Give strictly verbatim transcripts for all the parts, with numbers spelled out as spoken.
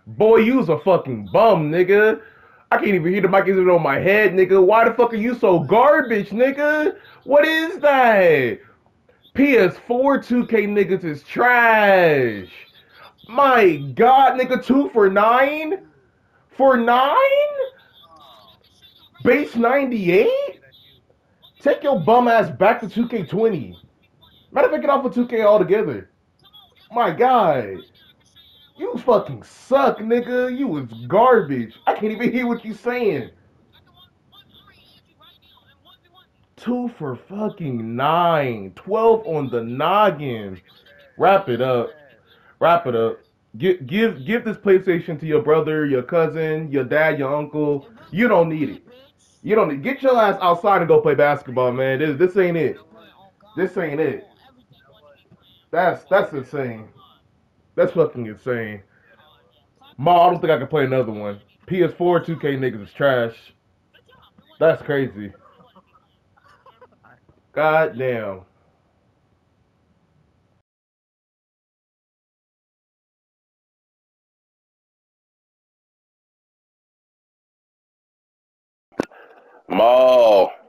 Boy, you's a fucking bum, nigga. I can't even hear the mic even on my head, nigga. Why the fuck are you so garbage, nigga? What is that? P S four two K niggas is trash. My god, nigga, two for nine? For nine? Base ninety-eight? Take your bum ass back to two K twenty. Matter of fact, get off of two K altogether. My god. You fucking suck, nigga. You was garbage. I can't even hear what you saying. Two for fucking nine. twelve on the noggin. Wrap it up. Wrap it up. Give give give this PlayStation to your brother, your cousin, your dad, your uncle. You don't need it. You don't need, get your ass outside and go play basketball, man. This this ain't it. This ain't it. That's that's insane. That's fucking insane. Ma, I don't think I can play another one. P S four two K niggas is trash. That's crazy. God damn. Maul.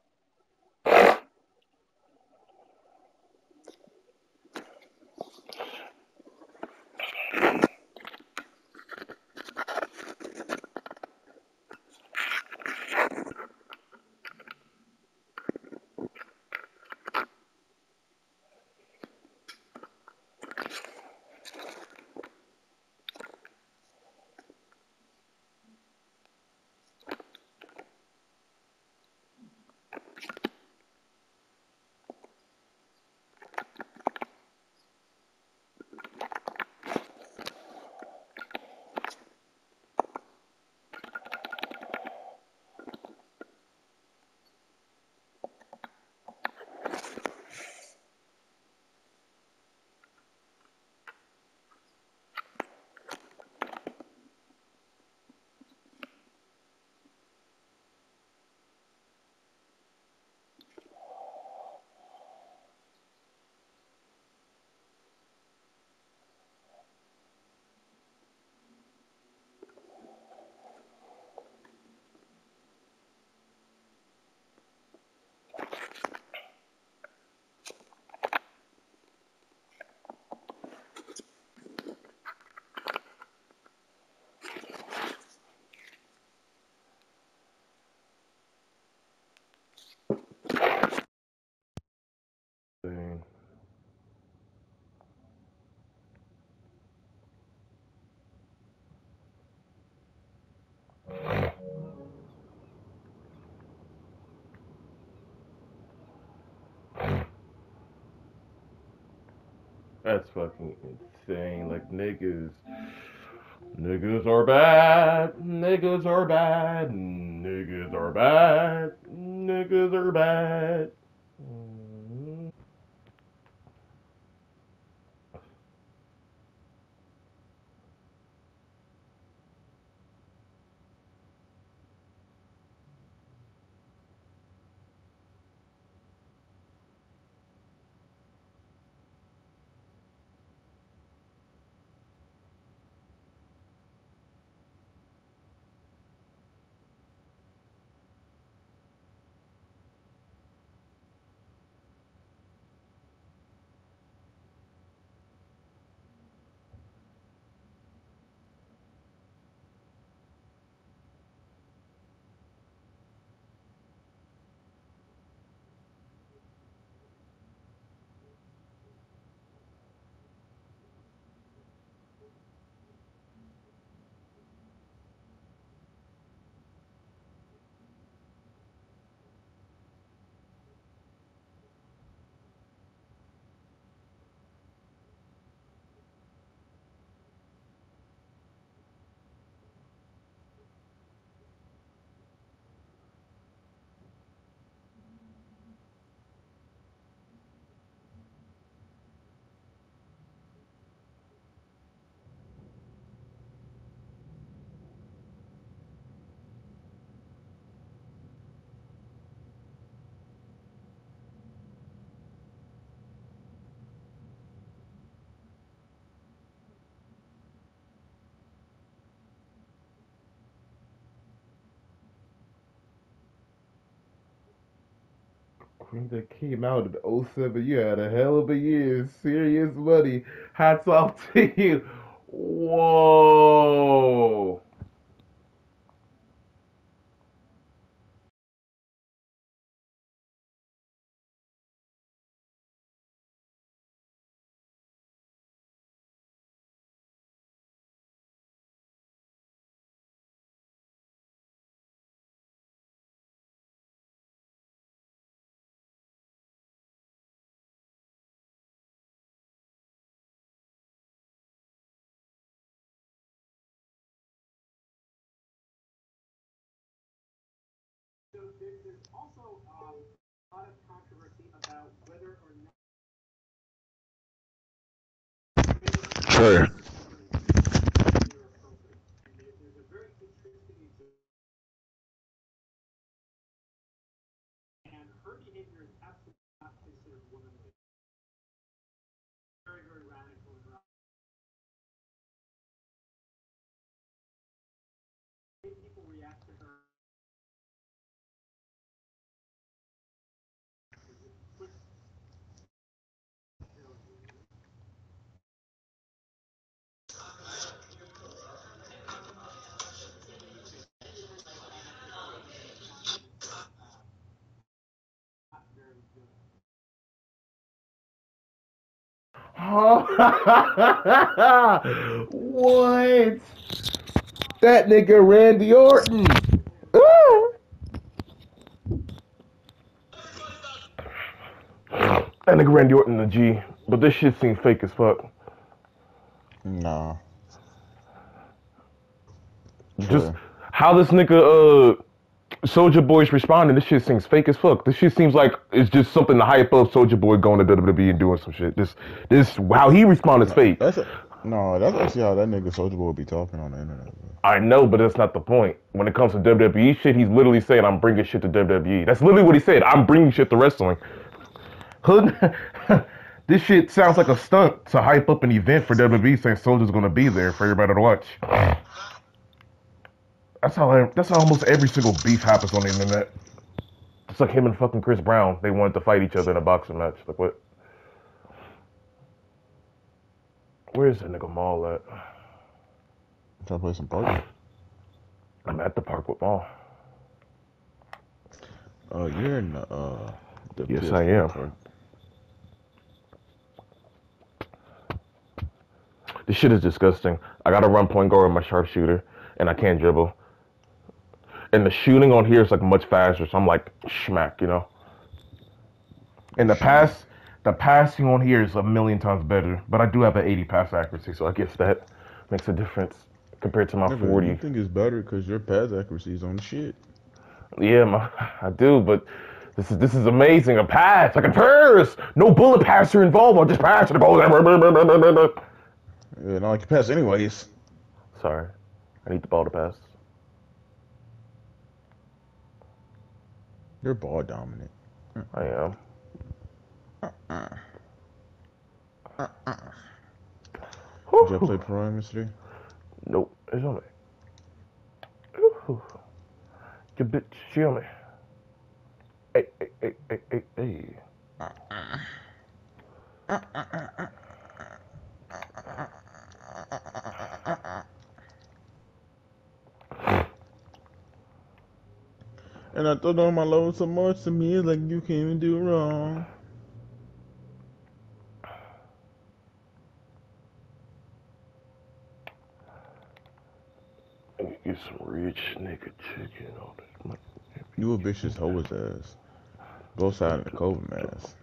That's fucking insane. Like niggas, niggas are bad. Niggas are bad. Niggas are bad. Niggas are bad. When that came out in oh seven, you had a hell of a year. Serious money. Hats off to you. Whoa. Sure. What? That nigga Randy Orton. Ah. That nigga Randy Orton the G. But this shit seems fake as fuck. Nah. Just True. how this nigga uh Soldier Boy's responding, this shit seems fake as fuck. This shit seems like it's just something to hype up Soldier Boy going to W W E and doing some shit. This this how he responds is No, fake. that's a, no, that's actually how that nigga Soldier Boy be talking on the internet. Bro. I know, but that's not the point. When it comes to W W E shit, he's literally saying, I'm bringing shit to W W E. That's literally what he said. I'm bringing shit to wrestling. Hood, this shit sounds like a stunt to hype up an event for W W E saying Soldier's going to be there for everybody to watch. That's how I, that's how almost every single beef happens on the internet. It's like him and fucking Chris Brown. They wanted to fight each other in a boxing match. Like what? Where's that nigga Maul at? Trying to play some park. I'm at the park with Maul. Oh, you're in the uh the Yes, P S I four am. park. This shit is disgusting. I got to run point guard with my sharpshooter, and I can't dribble. And the shooting on here is like much faster, so I'm like schmack, you know. And the Sure. pass, the passing on here is a million times better. But I do have an eighty pass accuracy, so I guess that makes a difference compared to my Yeah, but you forty. think it's better because your pass accuracy is on the shit. Yeah, my, I do, but this is this is amazing. A pass, like a pass. No bullet passer involved. I'll just pass and it goes. Yeah, not like you pass anyways. Sorry, I need the ball to pass. You're ball dominant. I am. Uh, uh, uh. Did you play Whew. Prime yesterday? Nope, it's on me. Whew. Your bitch, she on me. Hey, hey, hey, hey, hey, hey. Uh, uh, uh, uh, uh, uh. And I thought on my love so much to me like you can't even do wrong. Get some rich nigga chicken on this. You a vicious hoe ass. Go outside in the COVID mask.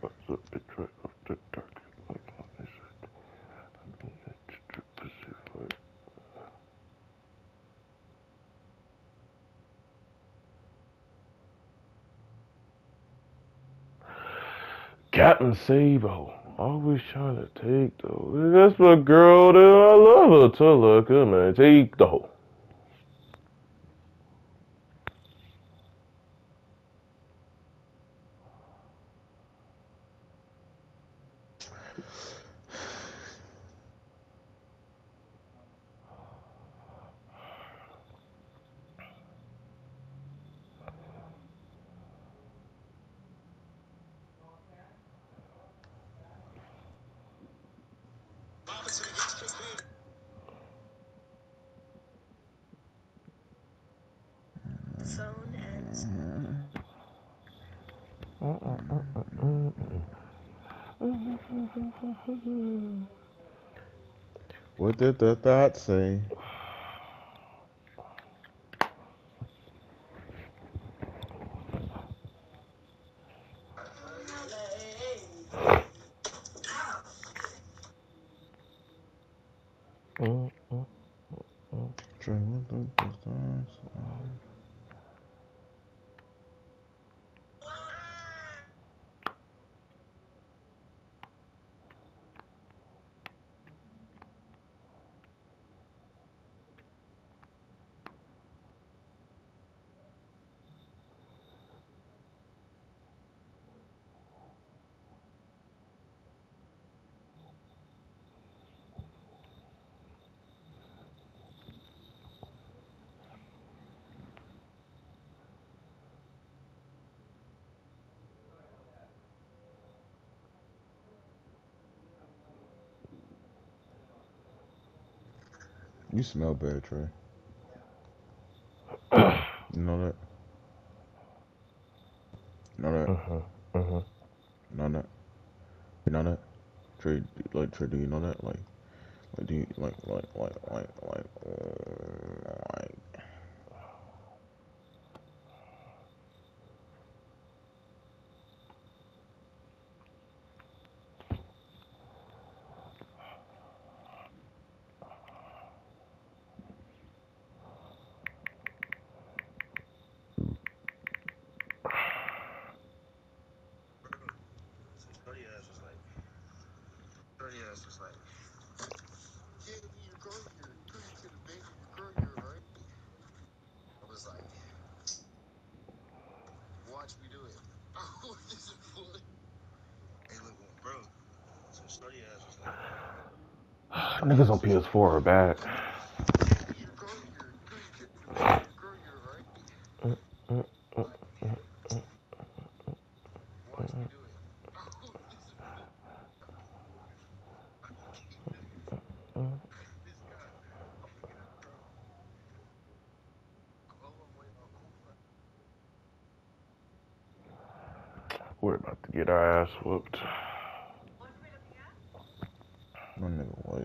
Captain Sabo. Always trying to take the. That's my girl that I love her to look at man. Take the hoe. What did the thought say? Trey, what did the thought say? You smell bad, Trey. You know that? You know that? Mm-hmm. Mm-hmm. You know that? You know that? Trey, like Trey, do you know that? Like, like do you like like like like like uh, like? Niggas on P S four are bad. We're about to get our ass whooped. My nigga, what?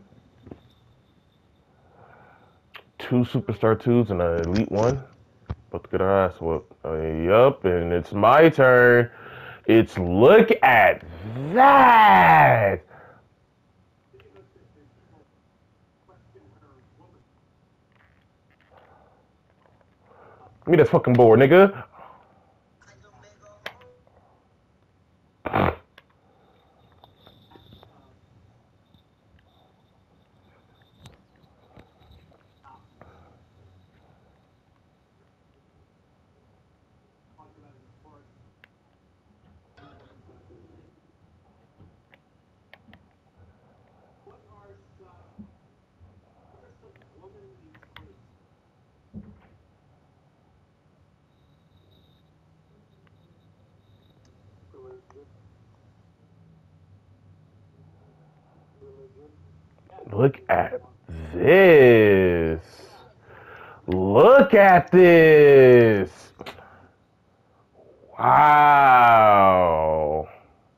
Two superstar twos and an elite one. About to get our ass whooped. Uh, yup, and it's my turn. It's look at that. Give me this fucking board, nigga. Look at this. Look at this. Wow.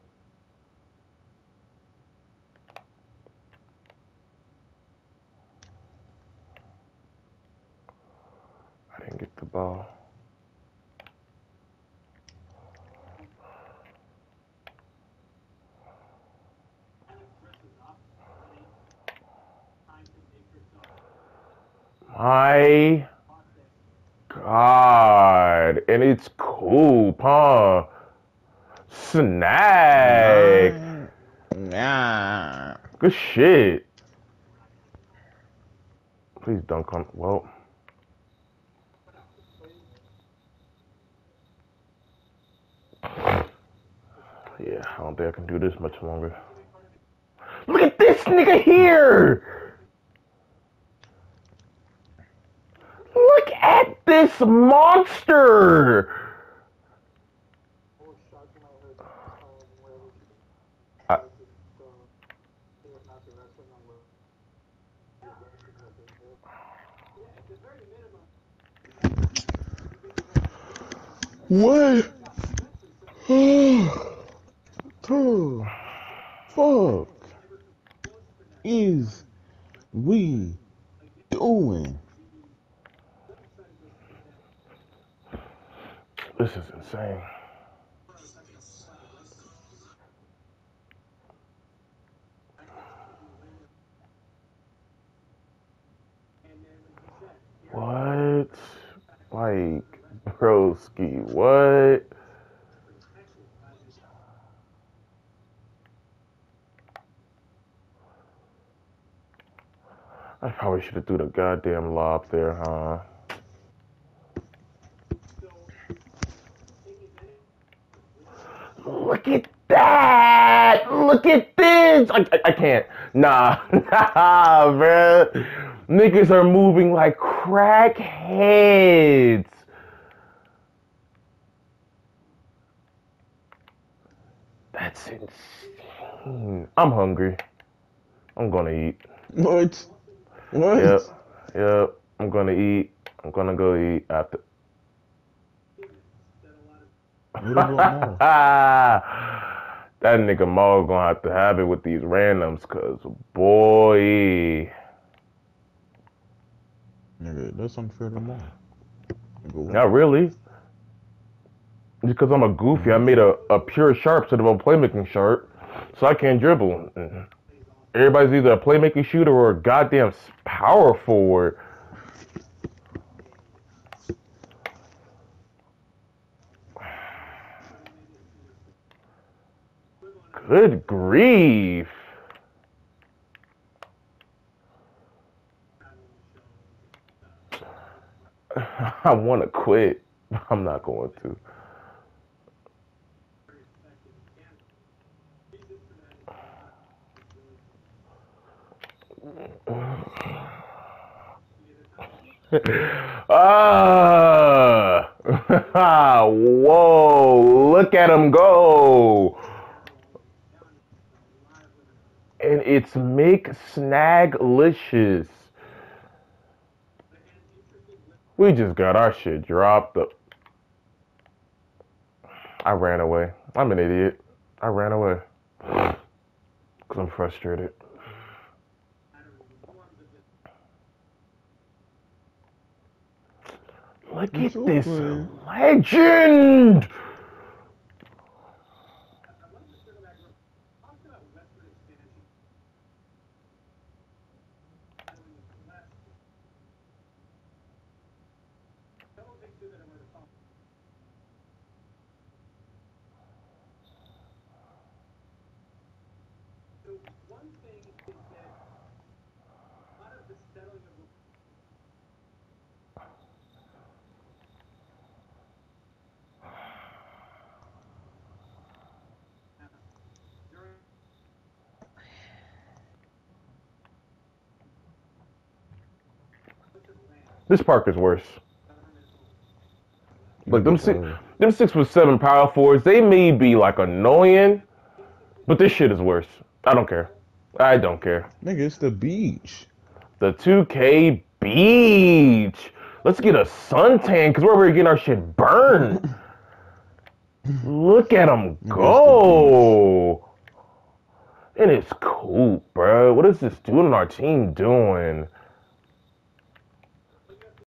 I didn't get the ball. My God. And it's cool, huh? Snag. Nah, nah. Good shit. Please dunk on. Well. Yeah, I don't think I can do this much longer. Look at this nigga here! Look at this monster! I, What? The fuck is we doing? This is insane. What? Like, broski, what? I probably should have threw the goddamn lob there, huh? Look at that! Look at this! I, I, I can't. Nah, nah, bruh. Niggas are moving like crackheads. That's insane. I'm hungry. I'm gonna eat. What? What? Yep, yep. I'm gonna eat. I'm gonna go eat after. What about Maul? That nigga Maul gonna have to have it with these randoms, cause boy. Nigga, that's unfair to Maul. Nigga, Not really. Just because I'm a goofy, I made a, a pure sharp instead of a playmaking sharp, so I can't dribble. Everybody's either a playmaking shooter or a goddamn power forward. Good grief. I want to quit. I'm not going to. Ah! Whoa! Look at him go! And it's Mick Snaglicious. We just got our shit dropped up. I ran away. I'm an idiot. I ran away. Because I'm frustrated. Look at this legend! This park is worse. Like them six, them six foot seven power forwards, they may be like annoying, but this shit is worse. I don't care. I don't care. Nigga, it's the beach. The two K beach. Let's get a suntan because we're already getting our shit burned. Look at them go. And it's cool, bro. What is this dude on our team doing?